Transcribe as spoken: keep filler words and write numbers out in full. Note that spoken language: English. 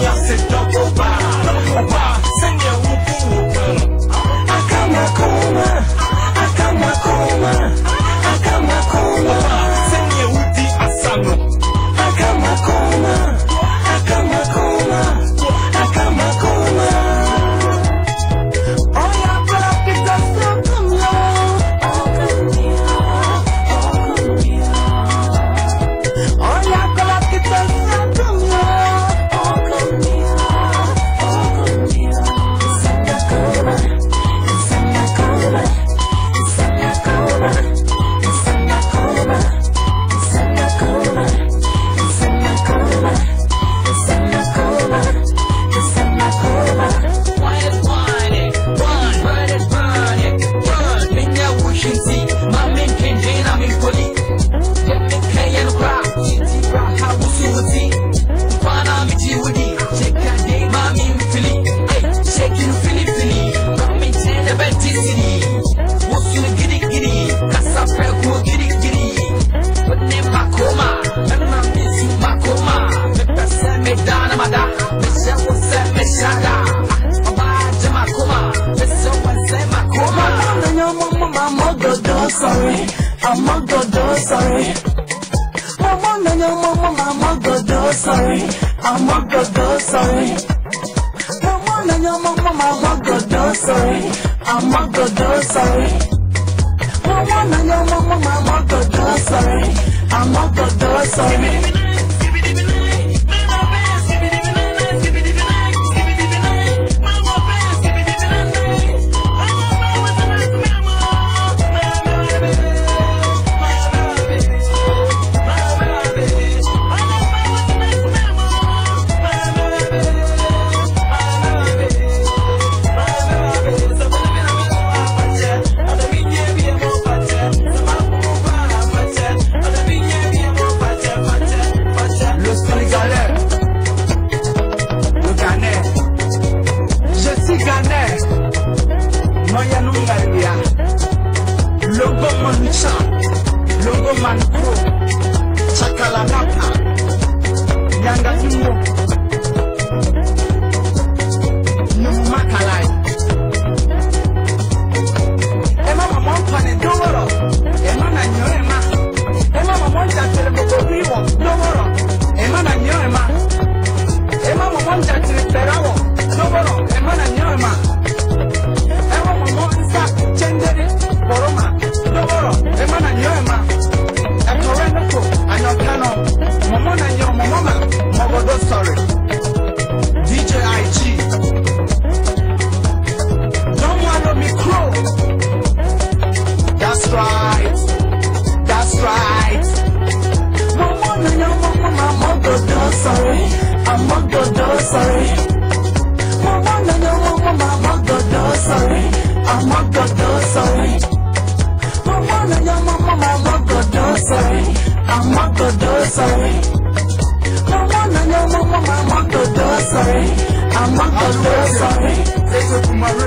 ya se double bar. Double bar, send your whoop. I got Makoma, I got Makoma, I got Makoma. Send your whoopty asano. I got Makoma, I got Makoma, I got Makoma. Sorry, I'm a good sorry. Mama, no, no, mama, mama, good sorry. I'm a good sorry. Mama, no, no, mama, mama, good sorry. I'm a good sorry. Mama, no, no, mama, mama, good sorry. I'm a good sorry. Logo man pro, chakala napa, yanga imo, numakalai. Ema mama mpane dogoro, ema na nyoema. Ema mama njatere bokobiwo dogoro, ema na nyoema. Ema mama njatere perawo dogoro, ema na nyoema. Ema mama nsa chendere boroma dogoro, ema na nyoema. Mama na yo mama mama sorry D J I G don't wanna me crow. That's right, that's right. Mama na yo mama mama sorry, I'm a good sorry. Mama na yo mama mama sorry, I'm a good sorry. Mama na yo mama mama sorry, I'm a good sorry. Mama, no, no, mama, mama, good sorry. I'm a good sorry.